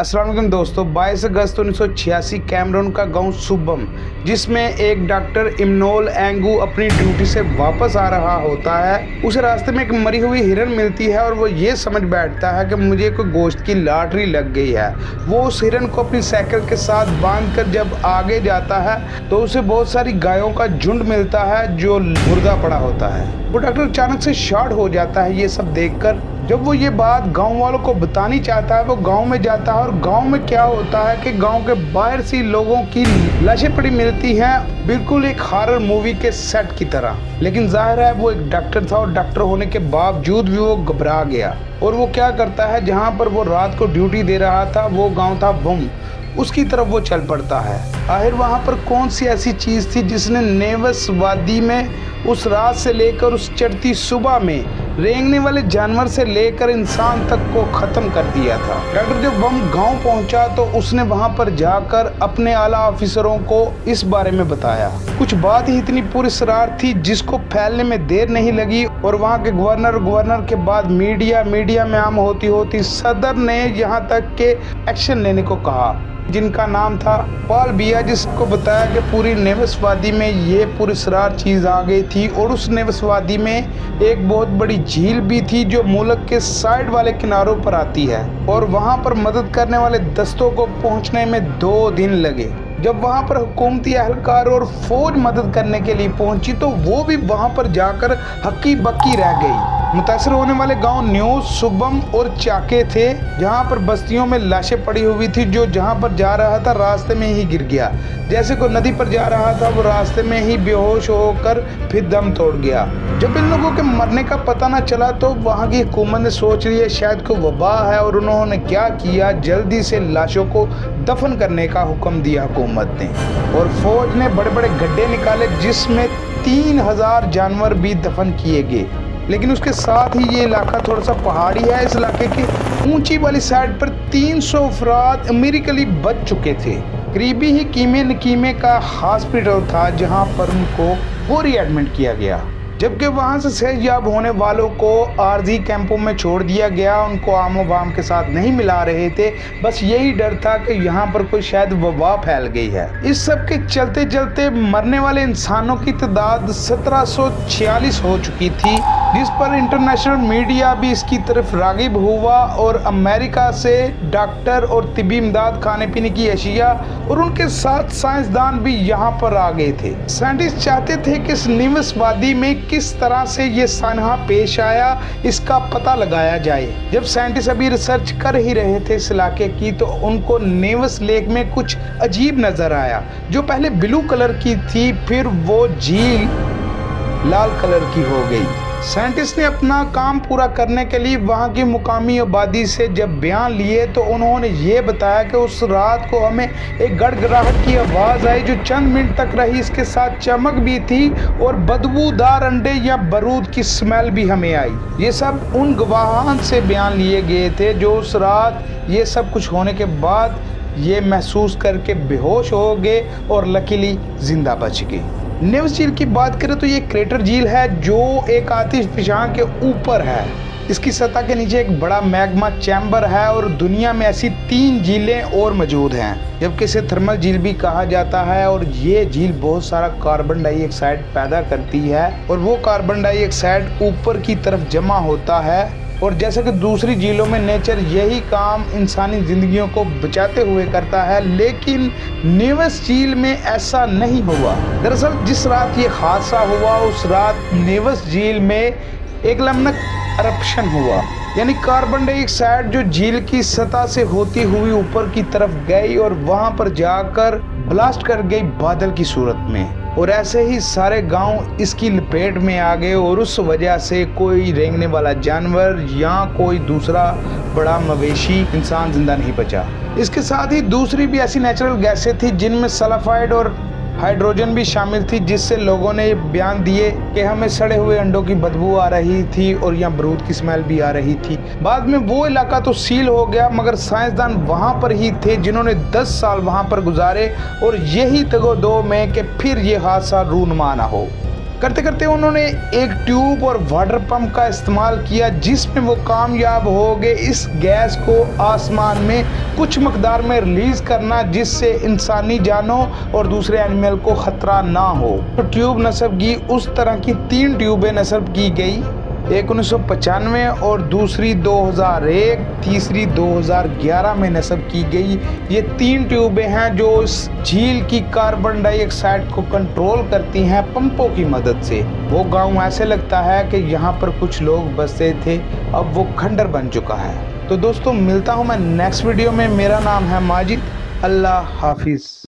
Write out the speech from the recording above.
अस्सलाम वालेकुम दोस्तों, 22 अगस्त 1986 कैमरून का गांव सुबम, जिसमें एक डॉक्टर इमनोल एंगू अपनी ड्यूटी से वापस आ रहा होता है। उसे रास्ते में एक मरी हुई हिरन मिलती है और वो ये समझ बैठता है कि मुझे कोई गोश्त की लॉटरी लग गई है। वो उस हिरन को अपनी साइकिल के साथ बांधकर जब आगे जाता है तो उसे बहुत सारी गायों का झुंड मिलता है जो मुर्दा पड़ा होता है। वो डॉक्टर अचानक से शॉर्ट हो जाता है ये सब देखकर। जब वो ये बात गांव वालों को बतानी चाहता है, वो गांव में जाता है और गांव में क्या होता है कि गांव के बाहर से लोगों की लाशें पड़ी मिलती हैं, बिल्कुल एक हॉरर मूवी के सेट की तरह। लेकिन जाहिर है वो एक डॉक्टर था और डॉक्टर होने के बावजूद भी वो घबरा गया और वो क्या करता है, जहाँ पर वो रात को ड्यूटी दे रहा था वो गाँव था बम, उसकी तरफ वो चल पड़ता है। आखिर वहाँ पर कौन सी ऐसी चीज़ थी जिसने नेवस वादी में उस रात से लेकर उस चढ़ती सुबह में रेंगने वाले जानवर से लेकर इंसान तक को ख़त्म कर दिया था। डॉक्टर जब बम गांव पहुंचा तो उसने वहां पर जाकर अपने आला ऑफिसरों को इस बारे में बताया। कुछ बात ही इतनी पुरस्कार थी जिसको फैलने में देर नहीं लगी और वहां के गवर्नर के बाद मीडिया में आम होती सदर ने यहाँ तक के एक्शन लेने को कहा, जिनका नाम था पॉल बिया, जिसको बताया कि पूरी नेवस वादी में ये पुरस्कार चीज़ आ गई थी। और उस नेवस वादी में एक बहुत बड़ी झील भी थी जो मुल्क के साइड वाले किनारों पर आती है और वहाँ पर मदद करने वाले दस्तों को पहुँचने में 2 दिन लगे। जब वहाँ पर हुकूमती एहलकार और फौज मदद करने के लिए पहुंची तो वो भी वहाँ पर जाकर हक्की बक्की रह गई। मुतासर होने वाले गांव न्यू सुबम और चाके थे, जहाँ पर बस्तियों में लाशें पड़ी हुई थी। जो जहाँ पर जा रहा था रास्ते में ही गिर गया, जैसे कोई नदी पर जा रहा था, वो रास्ते में ही बेहोश होकर फिर दम तोड़ गया। जब इन लोगों के मरने का पता न चला तो वहाँ की हुकूमत ने सोच लिया शायद कोई वबा है और उन्होंने क्या किया, जल्दी से लाशों को दफन करने का हुक्म दिया हुकूमत ने। और फौज ने बड़े बड़े गड्ढे निकाले जिसमें 3000 जानवर भी दफन किए गए। लेकिन उसके साथ ही ये इलाका थोड़ा सा पहाड़ी है। इस इलाके की ऊंची वाली साइड पर 300 अफराद अमेरिकली बच चुके थे। करीबी ही कीमे नकीमे का हॉस्पिटल था जहां पर उनको पूरी एडमिट किया गया, जबकि वहां से सेहतयाब होने वालों को आरजी कैंपों में छोड़ दिया गया। उनको आम के साथ नहीं मिला रहे थे, बस यही डर था कि यहाँ पर कोई शायद वबा फैल गई है। इस सब के चलते चलते मरने वाले इंसानों की तादाद 1746 हो चुकी थी, जिस पर इंटरनेशनल मीडिया भी इसकी तरफ रागिब हुआ और अमेरिका से डॉक्टर और तिब्बी इमदाद, खाने पीने की अशिया और उनके साथ साइंसदान भी यहाँ पर आ गए थे। साइंटिस्ट चाहते थे कि इस नेवस वादी में किस तरह से ये सानहा पेश आया, इसका पता लगाया जाए। जब साइंटिस्ट अभी रिसर्च कर ही रहे थे इस इलाके की तो उनको नेवस लेक में कुछ अजीब नजर आया। जो पहले ब्लू कलर की थी, फिर वो झील लाल कलर की हो गई। साइंटिस्ट ने अपना काम पूरा करने के लिए वहाँ की मुकामी आबादी से जब बयान लिए तो उन्होंने ये बताया कि उस रात को हमें एक गड़गड़ाहट की आवाज़ आई जो चंद मिनट तक रही। इसके साथ चमक भी थी और बदबूदार अंडे या बारूद की स्मेल भी हमें आई। ये सब उन गवाहान से बयान लिए गए थे जो उस रात ये सब कुछ होने के बाद ये महसूस करके बेहोश हो गए और लकीली जिंदा बच गए। नेवस झील की बात करें तो ये क्रेटर झील है जो एक आतिशफशां के ऊपर है। इसकी सतह के नीचे एक बड़ा मैग्मा चैम्बर है और दुनिया में ऐसी 3 झीलें और मौजूद हैं, जबकि इसे थर्मल झील भी कहा जाता है। और ये झील बहुत सारा कार्बन डाइऑक्साइड पैदा करती है और वो कार्बन डाइऑक्साइड ऊपर की तरफ जमा होता है। और जैसे कि दूसरी झीलों में नेचर यही काम इंसानी जिंदगियों को बचाते हुए करता है, लेकिन नेवस झील में ऐसा नहीं हुआ। दरअसल जिस रात ये हादसा हुआ उस रात नेवस झील में एक लमनक eruption हुआ, यानी कार्बन डाइऑक्साइड जो झील की सतह से होती हुई ऊपर की तरफ गई और वहां पर जाकर ब्लास्ट कर गई बादल की सूरत में। और ऐसे ही सारे गांव इसकी लपेट में आ गए और उस वजह से कोई रेंगने वाला जानवर या कोई दूसरा बड़ा मवेशी इंसान जिंदा नहीं बचा। इसके साथ ही दूसरी भी ऐसी नेचुरल गैसें थी जिनमें सल्फाइड और हाइड्रोजन भी शामिल थी, जिससे लोगों ने बयान दिए कि हमें सड़े हुए अंडों की बदबू आ रही थी और यहाँ बारूद की स्मेल भी आ रही थी। बाद में वो इलाका तो सील हो गया, मगर साइंसदान वहाँ पर ही थे जिन्होंने 10 साल वहाँ पर गुजारे और यही तगोदो में कि फिर ये हादसा रूनुमा ना हो। करते करते उन्होंने एक ट्यूब और वाटर पंप का इस्तेमाल किया, जिसमें वो कामयाब हो गए इस गैस को आसमान में कुछ मकदार में रिलीज करना, जिससे इंसानी जानों और दूसरे एनिमल को खतरा ना हो। तो ट्यूब नस्ब की उस तरह की 3 ट्यूबें नस्ब की गई, एक 1995 और दूसरी 2001, तीसरी 2011 में नस्ब की गई। ये 3 ट्यूबें हैं जो इस झील की कार्बन डाइऑक्साइड को कंट्रोल करती हैं पंपों की मदद से। वो गांव ऐसे लगता है कि यहाँ पर कुछ लोग बसते थे, अब वो खंडर बन चुका है। तो दोस्तों मिलता हूँ मैं नेक्स्ट वीडियो में। मेरा नाम है माजिद। अल्लाह हाफिज।